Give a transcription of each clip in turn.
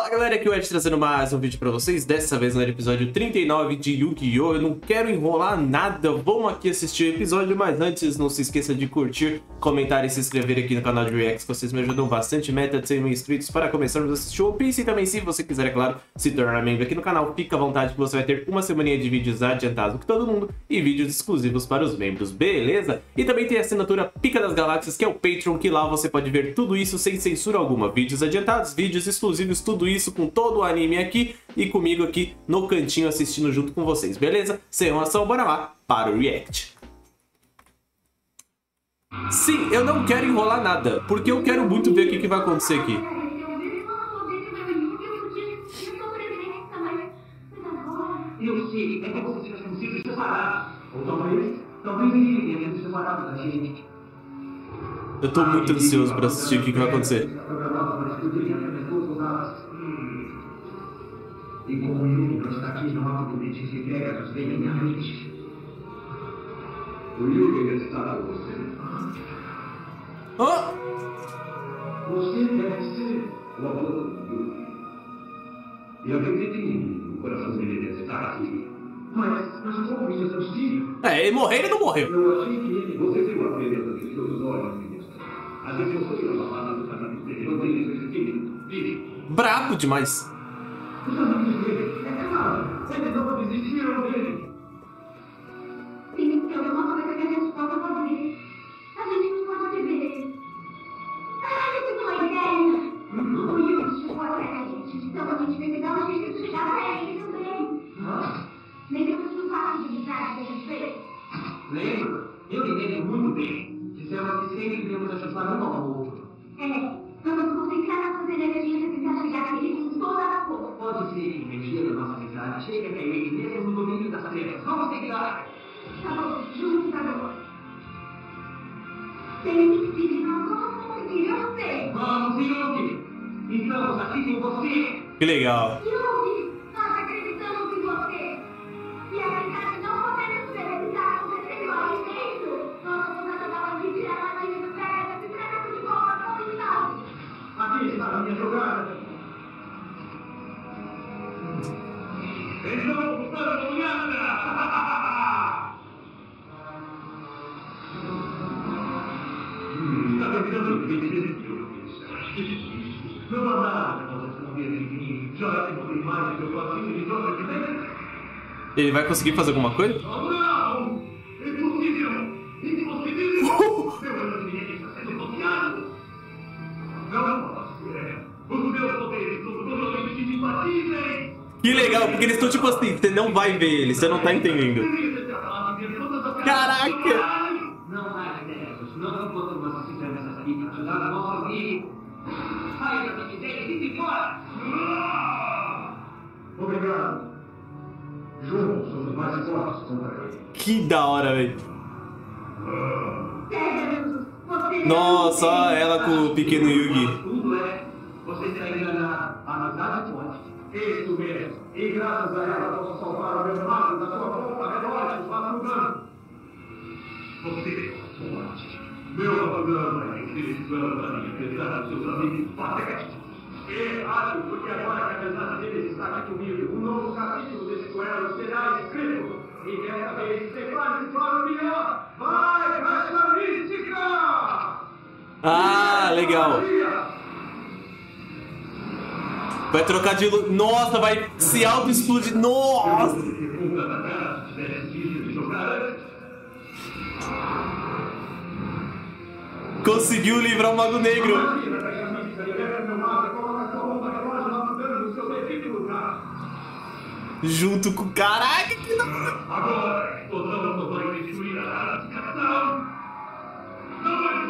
Fala galera, aqui é o Ed trazendo mais um vídeo pra vocês, dessa vez no episódio 39 de Yu-Gi-Oh! Eu não quero enrolar nada, vamos aqui assistir o episódio, mas antes não se esqueça de curtir, comentar e se inscrever aqui no canal de Reacts, vocês me ajudam bastante, meta de 100 mil inscritos para começarmos a assistir One Piece e também se você quiser, é claro, se tornar membro aqui no canal, fica à vontade que você vai ter uma semaninha de vídeos adiantados que todo mundo e vídeos exclusivos para os membros, beleza? E também tem a assinatura Pica das Galáxias, que é o Patreon, que lá você pode ver tudo isso sem censura alguma, vídeos adiantados, vídeos exclusivos, tudo isso com todo o anime aqui e comigo aqui no cantinho assistindo junto com vocês, beleza? Sem enrolação, bora lá para o React. Sim, eu não quero enrolar nada, porque eu quero muito ver o que vai acontecer aqui. Eu sei, é que vocês tivessem sido separados. Ou talvez ele tenha sido separado da gente. Eu tô muito ansioso pra assistir o que vai acontecer. E como o Yugi não está aqui, não há documentos secretos nem em minha mente. O Yugi deve estar com você. Oh! Você deve ser o avô do Yugi. E eu acredito em mim, o coração dele deve estar aqui. Mas como isso é possível? É, ele morreu, ele não morreu. Eu achei que ele... Você tem uma beleza dos seus olhos, ministro. Às vezes eu sou uma palavra dos amigos dele. Não tem esse espírito. Vive. Brabo demais. Os amigos dele, é claro. Eles não desistiram dele. Tem que ter alguma coisa que a gente possa fazer. A gente não pode ver. Ah, eu tenho uma ideia. O Yugi chegou até a gente. Então a gente tem que dar um jeito de chegar pra ele também. Lembramos do fato de amizade que a gente fez? Lembro. Eu me lembro muito bem. Dissemos que sempre devemos ajudar um ao outro. Vamos concentrar nossas energias e tentar chegar a ele com toda a força. Pode ser que a energia da nossa amizade chegue até ele mesmo no domínio das trevas. Vamos tentar. Tá bom, juntos agora. Tem nós vamos conseguir, eu sei. Vamos, Yugi. Estamos aqui com você. Que legal. Yugi, nós acreditamos em você. E apesar de não podermos ver o que está acontecendo ali dentro, nós vamos ajudar a tirar a magia do prédio e trazer de volta para o final. Aqui está a minha jogada. Então, estamos ganhando! Está tentando vencer não há nada que possa esconder de mim. Já encontrei mais que eu faço de troca de dentro. Ele vai conseguir fazer alguma coisa? Oh, não! Impossível! Impossível! Meu anonimato está sendo bloqueado! Não posso ser! Os meus poderes são totalmente incompatíveis! Que legal, porque eles estão tipo assim, você não vai ver ele, você não tá entendendo. Caraca! Não há ideias, não enquanto nós fizemos essa aqui para ajudar a nossa amiga. Saia da minha ideia e fique fora! Obrigado. Juntos somos mais fortes contra ele. Que da hora, velho. Você Nossa, olha ela com o pequeno Yugi. Tudo é. Você está enganado. A amizade pode. Isso mesmo. E graças a ela posso salvar o meu irmão da sua conta relógio madrugando. Você é forte. Meu abandonado é infelizmente da minha apesar dos seus amigos patéticos. Acho porque agora que a amizade deles está aqui comigo, um novo capítulo desse duelo será escrito. E dessa vez, prepare-se para o melhor. Vai, Caixa Mística! Ah, legal. Vai trocar de luz. Nossa, vai se auto-explodir. Nossa! Conseguiu livrar o Mago Negro. Junto com... Caraca, que da hora. Agora, todos vai destruir a radicação. Não é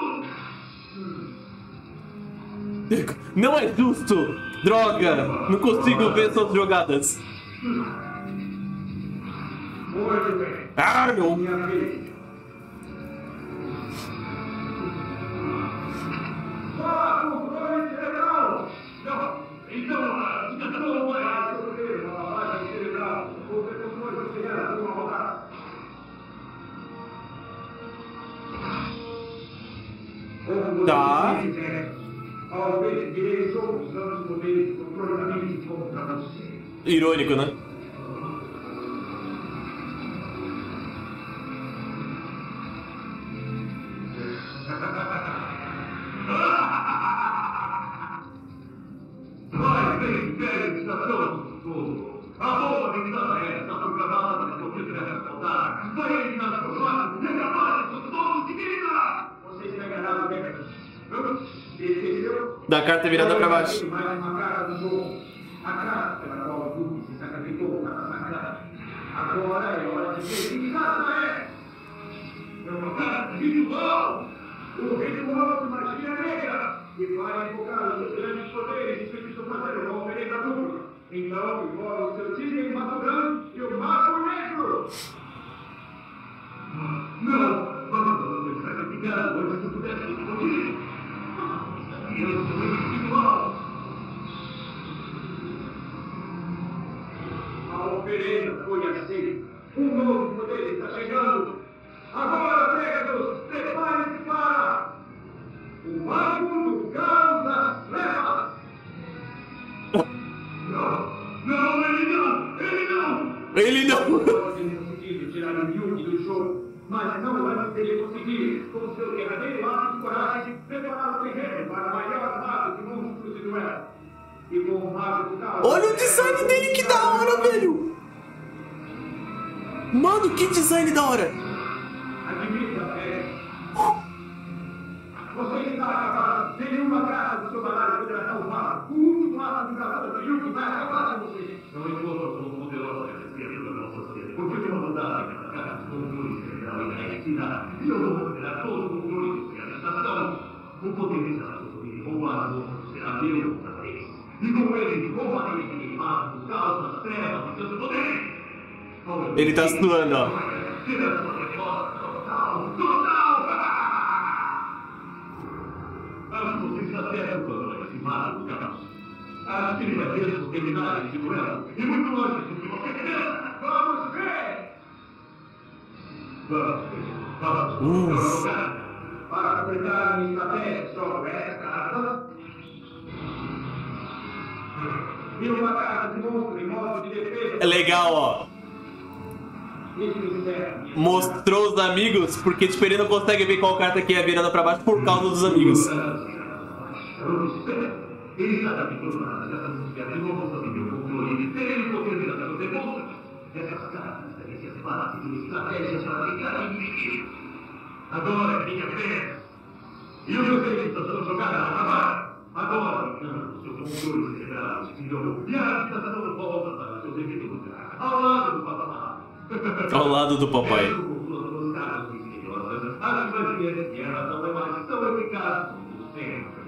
justo! Não é justo! Droga! Não consigo ver suas jogadas. Muito bem. Ah, não! Minha vez. Controle cerebral! Não! Então, a radicação não vai sofrer uma lavagem cerebral. Ou repercussões auxiliares de uma rodada. Tá. Talvez direi sou usando poderes de controle da mente contra você. Irônico, né? Vai, vem, velho, estação do futuro. A bomba dentada está programada para explodir nessa saudade. Vai eliminar seu lado e acabar com todos de vida! Você está enganado, Becker. Da carta virada pra baixo. Mais uma carta do jogo. A carta pela qual o Duque se sacrificou para massacrar. Agora é hora de ver que carta é! É uma carta ritual! O ritual de magia negra! Que vai invocar os seus grandes poderes e feitiço fazer uma oferenda dupla. Então, invoca o seu tigre Mato Grande e o Mago Negro! Não! Vamos me sacrificar antes que eu pudesse me explodir! Eu sou ritual! A oferenda foi aceita. Um novo poder está chegando. Agora, Pegasus, prepare-se para o Mago do Caos das Trevas. Não, ele não! Ele não! Ele não! Pode ter conseguido tirar o Yugi do jogo, mas não antes dele conseguir, com seu derradeiro ato de coragem, preparar o terreno para a maior mago de monstros de duelo. E com o Mago do Caos... Olha o design dele, que da hora, velho! Mano, que design da hora! Admita, você está acabado. Nenhuma carta do seu baralho poderá salvar. O último ato de caçador do Yugi vai acabar com você. Não importa como poderosa é a criatura da nossa sociedade. Porque tem uma vantagem para cada controle central e da entidade. E eu vou recuperar todo o controle de realização. O poder está sobre roubar o será meu outra vez. E com ele, roubarei aquele mago do caos das trevas e seus poderes. Ele tá suando, ó. Será sua resposta total. Total! Acho que você está certo quanto a esse mago do caos. Acho que ele vai mesmo terminar esse duelo. E muito antes do que você pensa. Vamos ver! Vamos ver. Para completar minha estratégia sobre essa carta. E uma carta de monstro em modo de defesa. É legal, ó. Mostrou os amigos, porque tipo, ele não consegue ver qual carta que é virando pra baixo por causa dos amigos. Ele está capturado dessa música de novo sobre meu controle. Terei o poder da seus demônios. Essas cartas devem ser base de estratégias para ficar inimigo. Agora é minha vez. E o meu serviço está sendo jogado a acabar. Agora, o seu controle cerebral se tirou. E a agitação volta para o seu devido lugar. Ao lado do patamar. Ao lado do papai. Acho que vai ver que ela não é mais tão eficaz como sempre.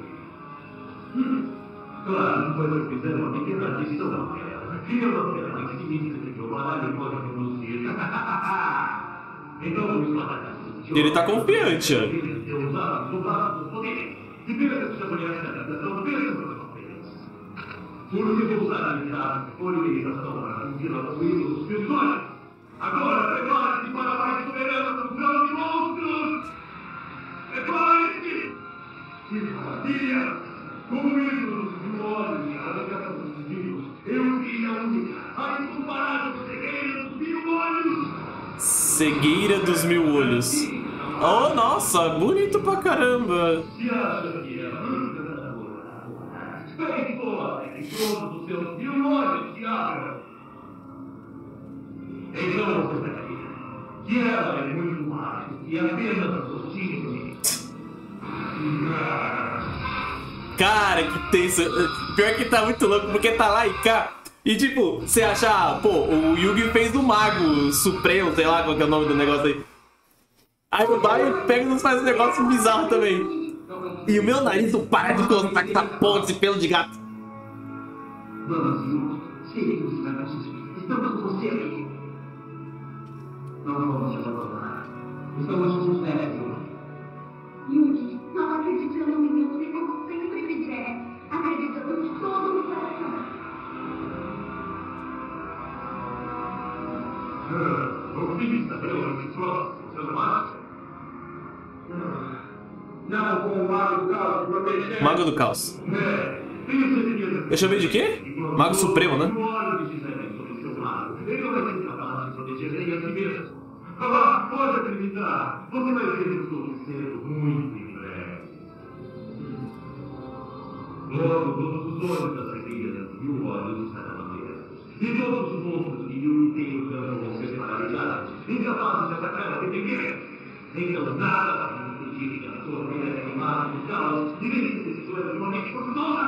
Claro, depois que fizeram uma pequena adição a ela. E eu não quero mais significa que o baralho pode produzir. Então vamos lá. Ele tá confiante, ó. Eu usava do lado do poder. E pensa que já conhece a adaptação, pensa nos papéis. Por que vou usar a unidade de polarização para fugir aos ruídos dos meus olhos? Agora prepare-se para a mais soberana função de monstros! Prepare-se! Que maravilha! Com ídolos de olhos e a arrancação dos vivos, eu vi a única, a incomparável cegueira dos 1000 olhos! Cegueira dos 1000 olhos. Oh, nossa, bonito pra caramba. Se acha que é a única da cor, espere fora em todos os seus 1000 olhos se abram! Então você vai ver que ela é muito mais do que apenas raciocínio. Cara, que tenso. Pior que tá muito louco, porque tá lá e cá. E tipo, você acha, pô, o Yugi fez do Mago Supremo, sei lá qual que é o nome do negócio aí. Aí o Mario pega e nos faz um negócio bizarro também. E o meu nariz não para de coçar com essa porra desse pelo de gato. Vamos, Yugi. Seguimos, garotos. Estamos com você aqui. Não vamos te abandonar. Estamos juntos nessa, Yugi. Yugi, nós acreditamos em você como sempre fizer. Acreditamos de todo o coração. O que está realmente próximo, você não acha? Não, com o Mago do Caos te protegendo. Mago do Caos. Eu chamei de quê? Mago Supremo, né? Pode acreditar, você vai ver o que estou dizendo muito em breve. Logo, todos os olhos das crianças e o olhos estarão abertos. E todos os monstros de Rio inteiro campo vão ser paralisados, incapazes de atacar ou defender. Então, nada vai impedir que a sua vida animada do caos e vença decisões de uma mente profundona.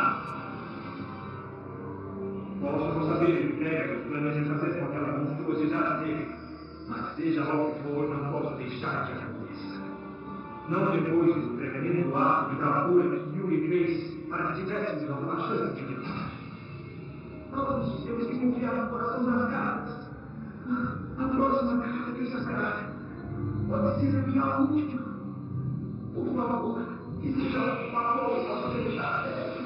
Posso não saber o que pega os planos de fazer com aquela monstruosidade dele. Mas seja lá o que for, não posso deixar que aconteça. Não depois do tremendo ato de bravura que Yuri fez para que tivéssemos alguma chance de lutar. Todos temos que confiar no coração das cartas. A próxima carta que eu sacará pode ser a minha última. Por favor, que seja um favor para deixar.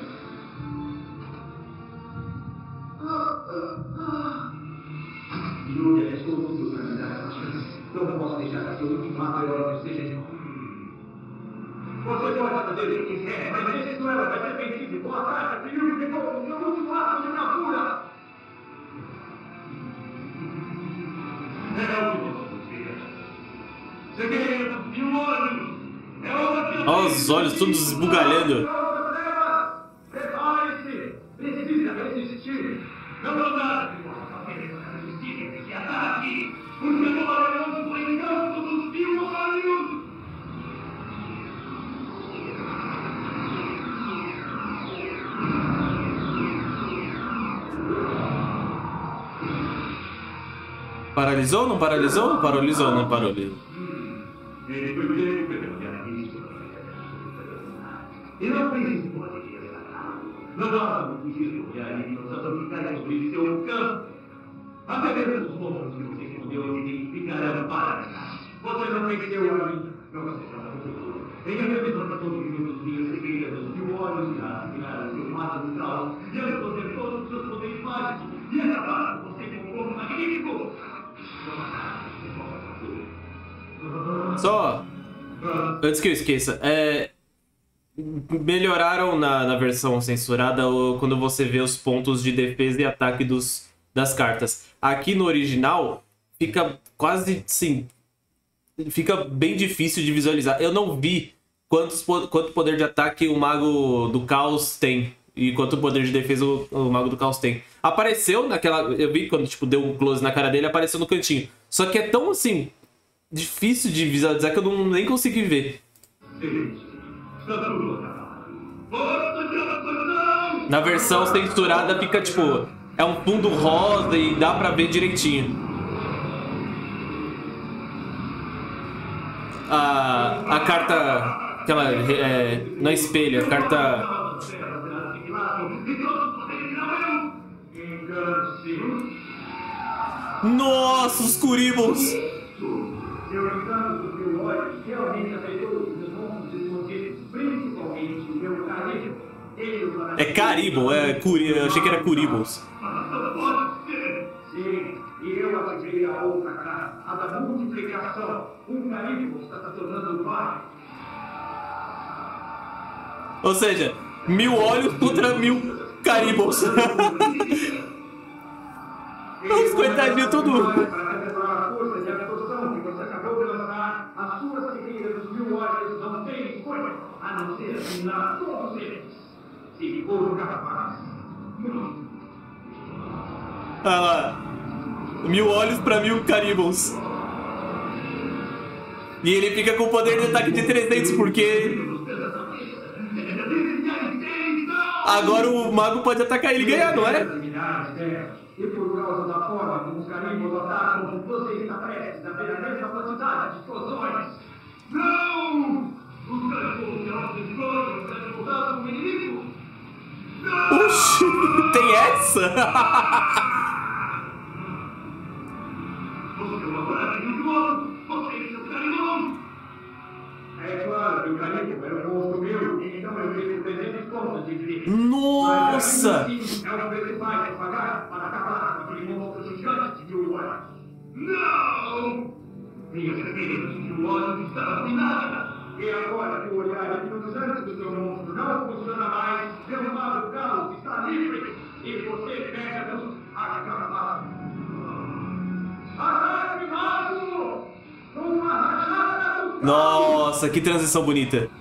Yuri é todo para me dar essa chance. Não posso deixar que seu ultimato herói seja de novo. Você pode fazer o que quiser, mas esse duelo vai ser vencido com a carta que Yuri pegou no seu último ato de bravura. É o que vamos ver. Segredo de um olho. É hora que... Olha os olhos todos esbugalhando. Prepare-se. Precisa resistir. Não vou nada que possa fazer essa resistir que ataque. Porque o maravilhoso foi em campo dos mil olhos. Paralisou? Não paralisou? Paralisou, não paralisou. Ele foi pego pelo diarista. E não pense que pode resgatá-lo. Não há muito disso, e aí nós vamos ficar sobre seu campo. Até mesmo os monstros que você escondeu aqui ficarão paralisados. Você não venceu ainda. Não você já está no futuro. Em revisão de todos os minutos minhas segredos, de olhos irá virar o seu mato do caos, e eu vou ter todos os seus poderes mágicos, e acabar com você com um corpo magnífico. Só, antes que eu esqueça, melhoraram na versão censurada quando você vê os pontos de defesa e ataque das cartas. Aqui no original, fica quase, sim, fica bem difícil de visualizar. Eu não vi quanto poder de ataque o Mago do Caos tem e quanto poder de defesa o Mago do Caos tem. Apareceu naquela... Eu vi quando tipo, deu um close na cara dele, apareceu no cantinho. Só que é tão, assim, difícil de visualizar que eu nem consegui ver. Na versão censurada fica, tipo... É um fundo rosa e dá pra ver direitinho. A carta... Aquela... não é espelho, a carta... Nossa, os Curibbles! É Caribou, eu achei que era Curibbles. Sim, e eu ativei a outra cara, a da multiplicação. Um Caribou está se tornando vários. Ou seja, 1000 olhos contra 1000 Caribous. Os coitadinhos tudo. Para reservar a força de absorção que você acabou de lançar, as suas segueiras dos 1000 olhos não têm escolha, a não ser eliminar todos eles. Se for capaz. Olha lá. 1000 olhos pra 1000 Caribous. E ele fica com o poder de ataque de 300 porque... Agora o mago pode atacar ele e ganhar, não é? E por causa da forma como os Caribous atacam, você está prestes a ver a mesma quantidade de explosões. Não! Os Caribous serão explosões para derrotar o inimigo. Oxi, tem essa? Você é uma coragem muito alto. Você é seu Caribou. É claro que o Caribou era um monstro meu, então eu vejo 300 pontos de vida. Nossa! É o preço mais pagar para acabar com aquele monstro gigante de 1000 olhos. Não! Minhas segredos de 1000 olhos estão arruinadas. E agora que o olhar hipnotizante do seu monstro não funciona mais, seu mago Carlos está livre e você pega nos agarrados. Ataque mago! Uma rajada do... Nossa, que transição bonita.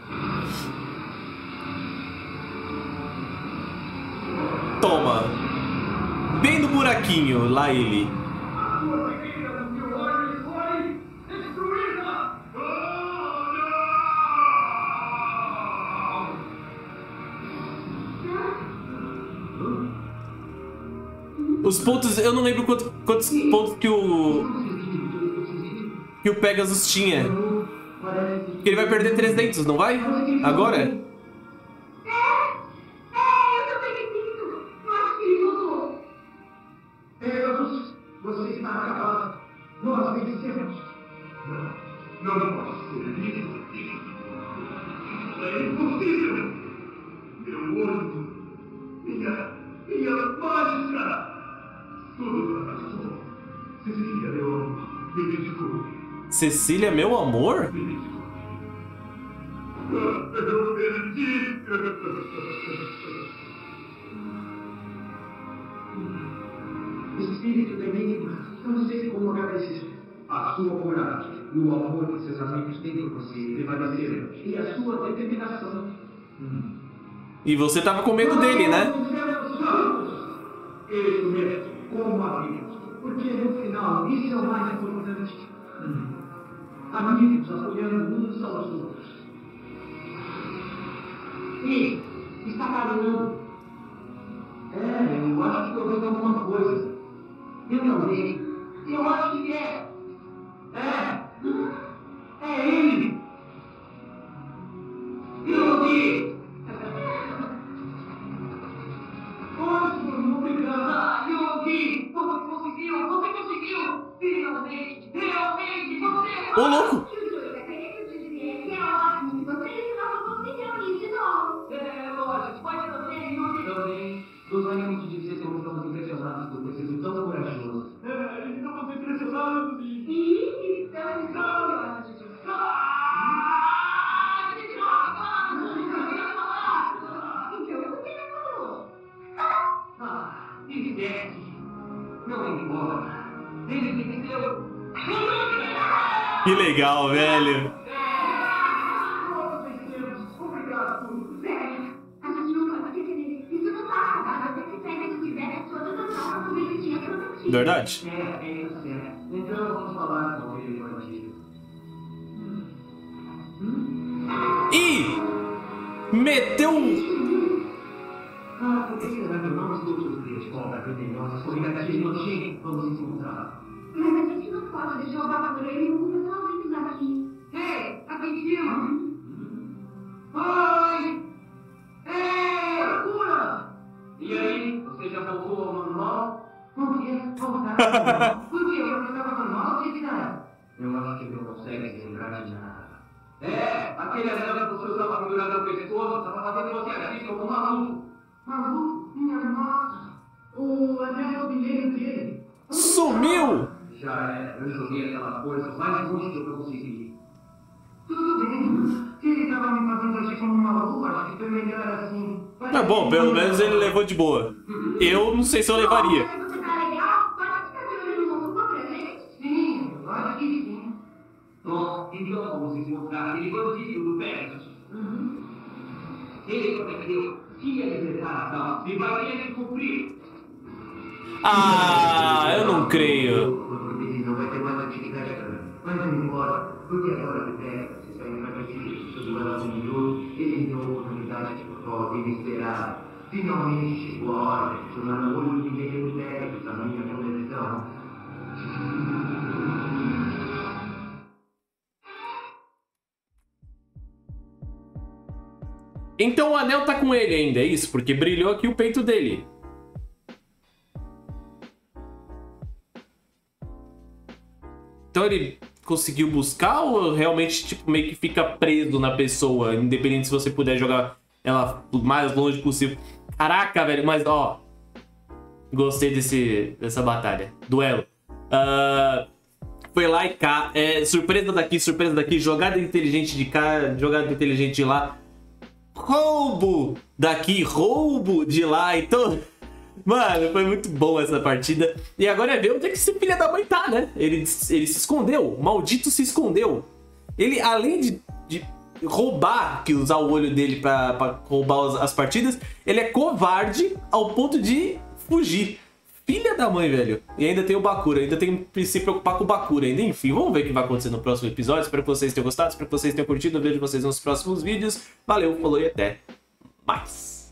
Toma. Bem no buraquinho, lá ele. A sua pequena do meu olho foi destruída! Os pontos, eu não lembro quantos pontos que o Pegasus tinha. Ele vai perder 300, não vai? Agora? Eu também acredito. Eu acho que ele voltou. Pegasus, você está acabado. Nós vencemos. Não pode ser isso. Isso é impossível. Meu olho. Minha mágica. Tudo fracassou. Cecília, meu amor. Me desculpe. Cecília, meu amor? Me desculpe. Eu perdi. Espírito da enigma, eu não sei como agradecer. A sua coragem e o amor que seus amigos têm por você prevaleceram. E a sua determinação. E você tava com medo dele, né? Isso mesmo, como amigos. Porque no final, isso é o mais importante. Amigos apoiando uns aos outros. E está caminhando. Eu acho que eu vejo alguma coisa. Eu também. Eu acho que é. É ele. Yogi! Ótimo, obrigado. Yogi! Você conseguiu! Você conseguiu! Finalmente! Realmente! Você... Ô, louco! E o Júlio acredita de dizer que é ótimo. Vocês não vão se reunir de novo. Lógico, pode também, Yogi. Também. Gostaríamos de dizer como estamos impressionados por ter sido tão corajoso. Estamos impressionados E estamos orgulhosos. Então, por que não falou? Esquece. Não importa. Ele venceu. Que legal, velho. Nós vencemos. Obrigado. Velho, a gente não pode querer. Isso não tá acabado até que Pegasus tivesse todas as notas como ele tinha prometido. Verdade? É isso, é. Então vamos falar com ele bandido. E meteu um... Por que será que eu não estou surpreso com a criminosa solidaridade nojenta? Vamos encontrar. Mas a gente não pode deixar o Babadoreiro e o pessoalmente aqui. Ei, aqui em cima! Oi! Ei, procura! E aí, você já voltou ao normal? Por que voltar? Por que eu estava normal, Cecília? Eu acho que não consegue se lembrar de nada. Aquele anel que você usava pendurado no pescoço estava fazendo você agir como um maluco. Maluco? Minha nossa! O anel é o bilhete dele. Sumiu! Já é, eu joguei aquela coisa mais longe do que eu consegui. Tudo bem. Se ele estava me fazendo agir como um maluco, acho que foi melhor assim. Tá bom, pelo menos ele levou de boa. Eu não sei se eu levaria. Mas você tá legal? Pode ficar de olho no mundo contra a gente? Sim, eu acho que sim. Bom, então vamos encontrar aquele bandido do Pegasus. Ele prometeu que ia libertar a Dal e vai ter que cumprir. Ah, eu não creio. Ele não vai ter mais atividade agora. Mas vamos embora, porque agora que o Pegasus está enfraquecido sobre o lado do ele tem uma oportunidade de protocolo inesperada. Finalmente chegou a hora de tornar o olho de ninguém do Pegasus a minha proteção. Então o anel tá com ele ainda, é isso? Porque brilhou aqui o peito dele. Então ele conseguiu buscar ou realmente tipo, meio que fica preso na pessoa, independente se você puder jogar ela o mais longe possível? Caraca, velho, mas ó... Gostei dessa batalha. Duelo. foi lá e cá, surpresa daqui, jogada inteligente de cá, jogada inteligente de lá, roubo daqui, roubo de lá, então... Mano, foi muito bom essa partida. E agora é ver onde é que esse filho da mãe tá, né? Ele se escondeu, o maldito se escondeu. Ele, além de roubar, que usar o olho dele pra roubar as partidas, ele é covarde ao ponto de fugir. Filha da mãe, velho. E ainda tem o Bakura, ainda tem que se preocupar com o Bakura ainda. Enfim, vamos ver o que vai acontecer no próximo episódio. Espero que vocês tenham gostado, espero que vocês tenham curtido. Eu vejo vocês nos próximos vídeos. Valeu, falou e até mais.